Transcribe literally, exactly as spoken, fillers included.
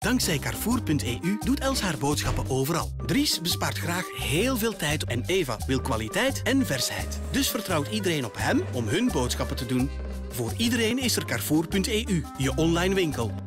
Dankzij Carrefour punt e u doet Els haar boodschappen overal. Dries bespaart graag heel veel tijd en Eva wil kwaliteit en versheid. Dus vertrouwt iedereen op hem om hun boodschappen te doen. Voor iedereen is er Carrefour punt e u, je online winkel.